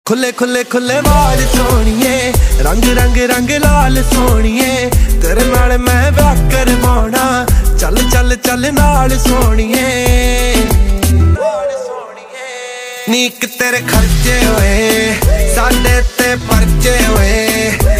खुले खुले खुले वाल सोनिए, रंग रंग रंग लाल सोनिए, तेरे नाल मैं ब्याह करवाना, चल चल चल नाल सोनिए। नीक तेरे खर्चे होए, साडे ते परचे होए,